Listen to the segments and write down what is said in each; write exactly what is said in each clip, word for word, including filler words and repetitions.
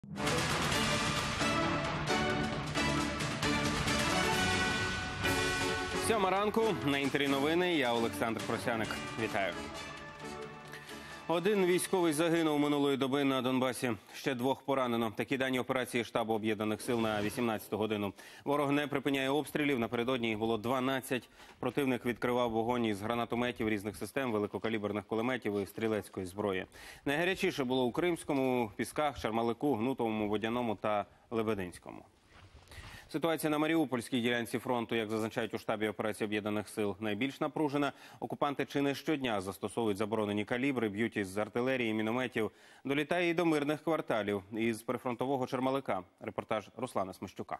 Сьома ранку, на Інтері новини, я Олександр Просяник. Вітаю. Один військовий загинув минулої доби на Донбасі. Ще двох поранено. Такі дані операції штабу Об'єднаних сил на вісімнадцяту годину. Ворог не припиняє обстрілів. Напередодні їх було дванадцять. Противник відкривав вогонь із гранатометів різних систем, великокаліберних кулеметів і стрілецької зброї. Найгарячіше було у Кримському, Пісках, Шармалику, Гнутовому, Водяному та Лебединському. Ситуація на Маріупольській ділянці фронту, як зазначають у штабі операції Об'єднаних сил, найбільш напружена. Окупанти чи не щодня застосовують заборонені калібри, б'ють із артилерії, мінометів. Долітає і до мирних кварталів. Із прифронтового Чермалика. Репортаж Руслана Смещука.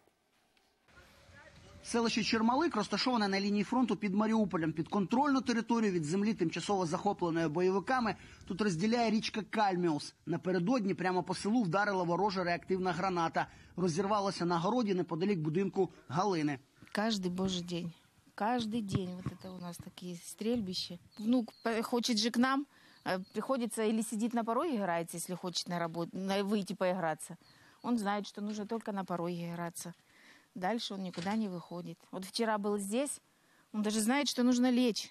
Селище Чермалик розташоване на лінії фронту під Маріуполем. Підконтрольну територію від землі, тимчасово захопленої бойовиками, тут розділяє річка Кальміус. Напередодні прямо по селу вдарила ворожа реактивна граната. Розірвалася на городі неподалік будинку Галини. Каждый божий день, каждый день вот это у нас такие стрельбища. Внук хочет же к нам, приходится или сидит на пороге играется, если хочет на работу, выйти поиграться. Он знает, что нужно только на пороге играться. Дальше он никуда не выходит. Вот вчера был здесь, он даже знает, что нужно лечь.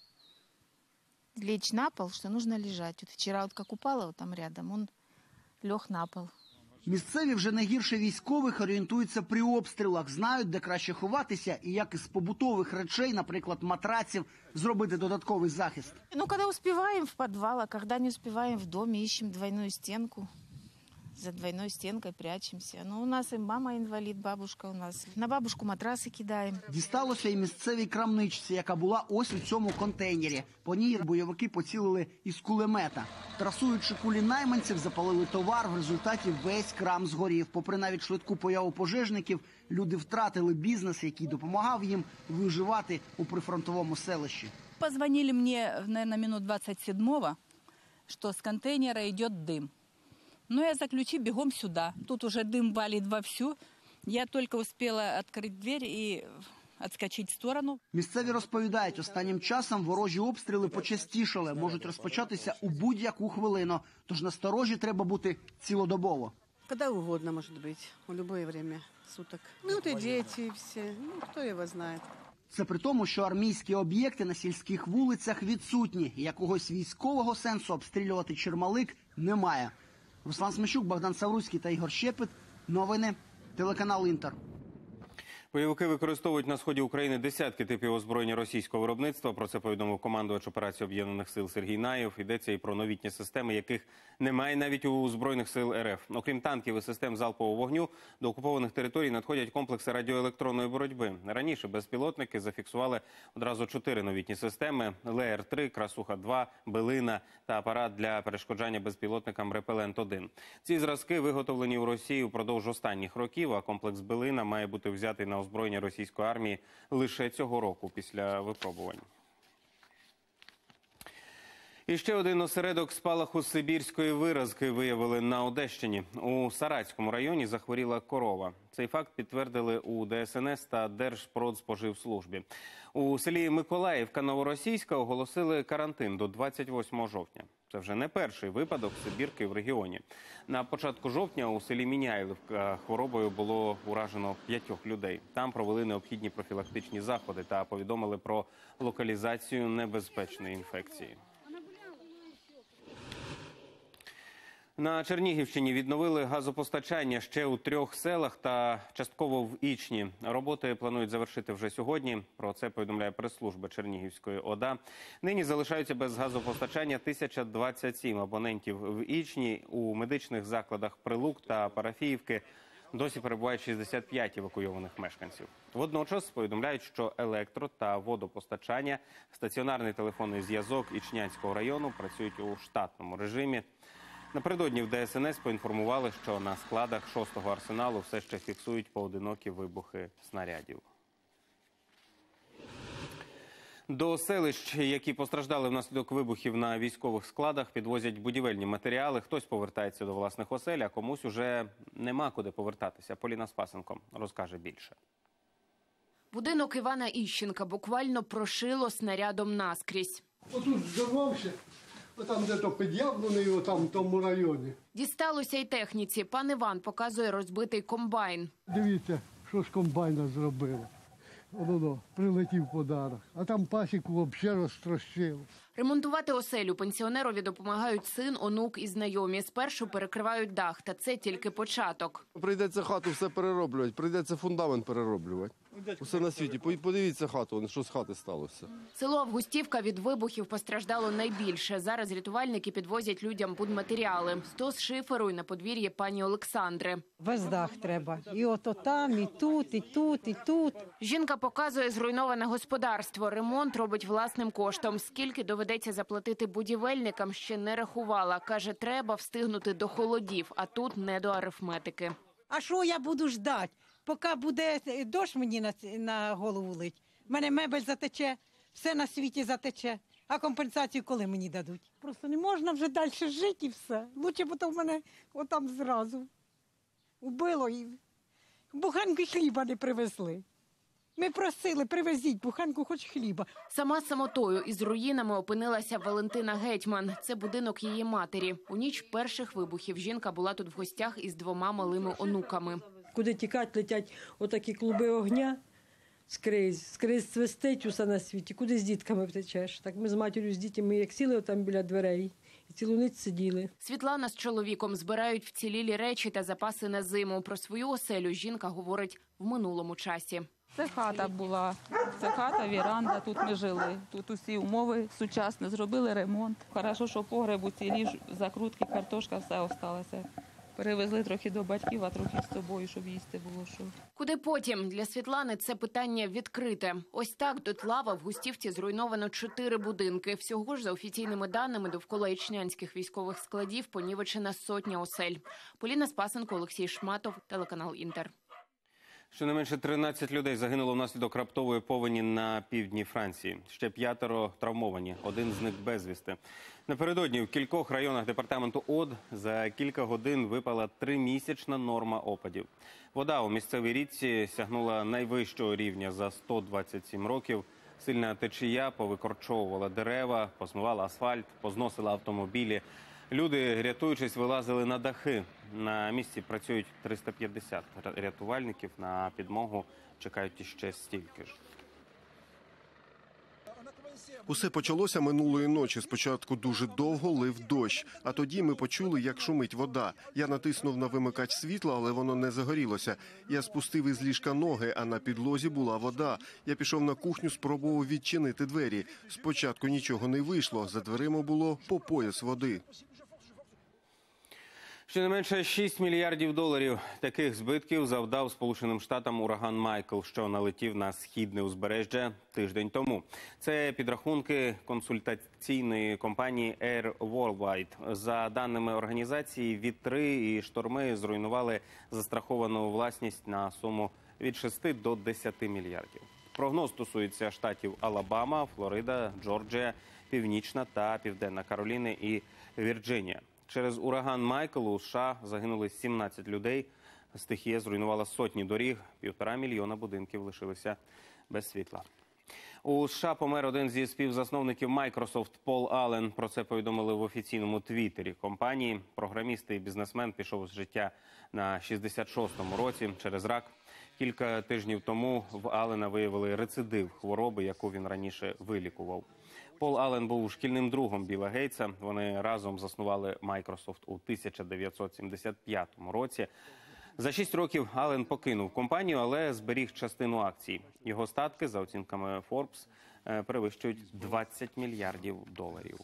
Лечь на пол, что нужно лежать. Вот вчера вот как упала вот там рядом, он лег на пол. Місцеві вже не гірше військових орієнтуються при обстрілах, знають, де краще ховатися і як із побутових речей, наприклад, матраців, зробити додатковий захист. Ну, когда успеваем в подвал, а когда не успеваем в доме, ищем двойную стенку. За двойной стенкой прячемся. Ну, у нас и мама инвалид, бабушка у нас. На бабушку матрасы кидаем. Дісталося і місцевій крамничці, яка була ось у цьому контейнері. По ній бойовики поцілили із кулемета. Трасуючи кулі найманців, запалили товар, в результаті весь крам згорів. Попри навіть швидку появу пожежників, люди втратили бізнес, який допомагав їм виживати у прифронтовому селищі. Позвонили мне, наверное, минут двадцать седьмого, что с контейнера идет дым. Ну, я за ключи бегом сюда. Тут уже дым валит вовсю. Я только успела открыть дверь и отскочить в сторону. Місцеві розповідають, останнім часом ворожі обстріли почастішали, можуть розпочатися у будь-яку хвилину. Тож насторожі треба бути цілодобово. Когда угодно, может быть, в любое время суток. Ну, вот и дети, и все. Ну, кто его знает. Це при тому, що армійські об'єкти на сільських вулицях відсутні. Якогось військового сенсу обстрілювати Чермалик немає. Руслан Смещук, Богдан Савруцький та Ігор Щепет. Новини. Телеканал «Інтер». Бойовики використовують на сході України десятки типів озброєння російського виробництва. Про це повідомив командувач операції Об'єднаних сил Сергій Наєв. Йдеться і про новітні системи, яких немає навіть у Збройних сил РФ. Окрім танків і систем залпового вогню, до окупованих територій надходять комплекси радіоелектронної боротьби. Раніше безпілотники зафіксували одразу чотири новітні системи – Леєр три, Красуха два, Билина та апарат для перешкоджання безпілотникам Репелент один. Ці зразки виготовлені у Росії впродовж останніх років, а комплекс Билина має бути взятий на озброєння російської армії лише цього року після випробувань. І ще один осередок спалаху сибірської виразки виявили на Одещині. У Саратському районі захворіла корова. Цей факт підтвердили у Де Ес Ен Ес та Держпродспоживслужбі. У селі Миколаївка Новоросійська оголосили карантин до двадцять восьмого жовтня. Це вже не перший випадок сибірки в регіоні. На початку жовтня у селі Міняйлівка хворобою було уражено п'ятьох людей. Там провели необхідні профілактичні заходи та повідомили про локалізацію небезпечної інфекції. На Чернігівщині відновили газопостачання ще у трьох селах та частково в Ічні. Роботи планують завершити вже сьогодні. Про це повідомляє прес-служба Чернігівської ОДА. Нині залишаються без газопостачання тисяча двадцять сім абонентів в Ічні. У медичних закладах Прилук та Парафіївки досі перебувають шістдесят п'ять евакуйованих мешканців. Водночас повідомляють, що електро- та водопостачання, стаціонарний телефонний зв'язок Ічнянського району працюють у штатному режимі. Напередодні в Де Ес Ен Ес поінформували, що на складах шостого арсеналу все ще фіксують поодинокі вибухи снарядів. До селищ, які постраждали внаслідок вибухів на військових складах, підвозять будівельні матеріали. Хтось повертається до власних осель, а комусь уже нема куди повертатися. Поліна Спасенко розкаже більше. Будинок Івана Іщенка буквально прошило снарядом наскрізь. Отут здорвався, Там де-то під Яблунею, там в тому районі. Дісталося й техніці. Пан Іван показує розбитий комбайн. Дивіться, що з комбайна зробили. Воно прилетів подарок. А там пасіку взагалі розтрощило. Ремонтувати оселю пенсіонерові допомагають син, онук і знайомі. Спершу перекривають дах, та це тільки початок. Прийдеться хату все перероблювати, прийдеться фундамент перероблювати. Усе на світі. Подивіться хату, що з хати сталося. Село Августівка від вибухів постраждало найбільше. Зараз рятувальники підвозять людям будматеріали. Стос шиферу й на подвір'ї пані Олександри. Весь дах треба. І ото там, і тут, і тут, і тут. Жінка показує зруйноване господарство. Ремонт робить власним коштом. Скільки доведеться заплатити будівельникам, ще не рахувала. Каже, треба встигнути до холодів, а тут не до арифметики. А що я буду ждати? Поки буде дощ мені на, на голову лить. В мене мебель затече, все на світі затече. А компенсацію коли мені дадуть? Просто не можна вже далі жити і все. Лучше б то в мене отам зразу убило і буханки хліба не привезли. Ми просили, привезіть буханку хоч хліба. Сама самотою із руїнами опинилася Валентина Гетьман. Це будинок її матері. У ніч перших вибухів жінка була тут в гостях із двома малими онуками. Куди тікати, летять отакі клуби огня скрізь, скрізь свистить усе на світі. Куди з дітками втечеш? Так ми з матір'ю, з дітьми як сіли там біля дверей і цілу ніч сиділи. Світлана з чоловіком збирають вцілілі речі та запаси на зиму. Про свою оселю жінка говорить в минулому часі. Це хата була, це хата, віранда, тут ми жили. Тут усі умови сучасні, зробили ремонт. Хорошо, що погреб уцілів, закрутки, картошка, все осталося. Перевезли трохи до батьків, а трохи з собою, щоб їсти було що. Куди потім? Для Світлани це питання відкрите. Ось так дотла в Августівці зруйновано чотири будинки. Всього ж, за офіційними даними, довкола ічнянських військових складів понівечена сотня осель. Поліна Спасенко, Олексій Шматов, телеканал «Інтер». Щонайменше тринадцять людей загинуло внаслідок раптової повені на півдні Франції. Ще п'ятеро травмовані, один з них безвісти. Напередодні в кількох районах департаменту Од за кілька годин випала тримісячна норма опадів. Вода у місцевій річці сягнула найвищого рівня за сто двадцять сім років. Сильна течія повикорчовувала дерева, позмивала асфальт, позносила автомобілі. Люди, рятуючись, вилазили на дахи. На місці працюють триста п'ятдесят рятувальників. На підмогу чекають іще стільки ж. Усе почалося минулої ночі. Спочатку дуже довго лив дощ, а тоді ми почули, як шумить вода. Я натиснув на вимикач світла, але воно не загорілося. Я спустив із ліжка ноги, а на підлозі була вода. Я пішов на кухню, спробував відчинити двері. Спочатку нічого не вийшло, за дверима було по пояс води. Щонайменше шість мільярдів доларів таких збитків завдав Сполученим Штатам ураган Майкл, що налетів на східне узбережжя тиждень тому. Це підрахунки консультаційної компанії Air Worldwide. За даними організації, вітри і шторми зруйнували застраховану власність на суму від шести до десяти мільярдів. Прогноз стосується штатів Алабама, Флорида, Джорджія, Північна та Південна Кароліна і Вірджинія. Через ураган Майкл у США загинули сімнадцять людей. Стихія зруйнувала сотні доріг. Півтора мільйона будинків лишилися без світла. У США помер один зі співзасновників Microsoft Пол Аллен. Про це повідомили в офіційному твіттері компанії. Програміст і бізнесмен пішов з життя на шістдесят шостому році через рак. Кілька тижнів тому в Аллена виявили рецидив хвороби, яку він раніше вилікував. Пол Аллен був шкільним другом Білла Гейтса. Вони разом заснували Microsoft у тисяча дев'ятсот сімдесят п'ятому році. За шість років Аллен покинув компанію, але зберіг частину акцій. Його статки, за оцінками Forbes, перевищують двадцять мільярдів доларів.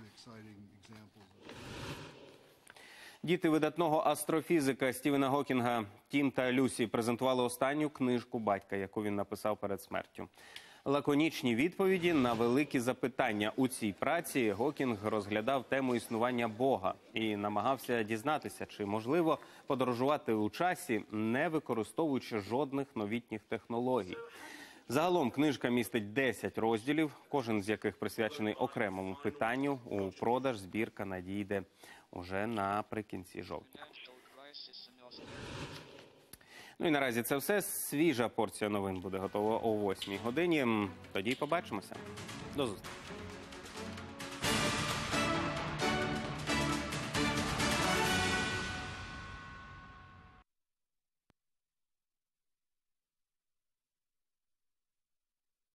Діти видатного астрофізика Стівена Гокінга Тім та Люсі презентували останню книжку батька, яку він написав перед смертю. Лаконічні відповіді на великі запитання. У цій праці Гокінг розглядав тему існування Бога і намагався дізнатися, чи можливо подорожувати у часі, не використовуючи жодних новітніх технологій. Загалом книжка містить десять розділів, кожен з яких присвячений окремому питанню. У продаж збірка надійде уже наприкінці жовтня. Ну і наразі це все. Свіжа порція новин буде готова о восьмій годині. Тоді побачимося. До зустрічі.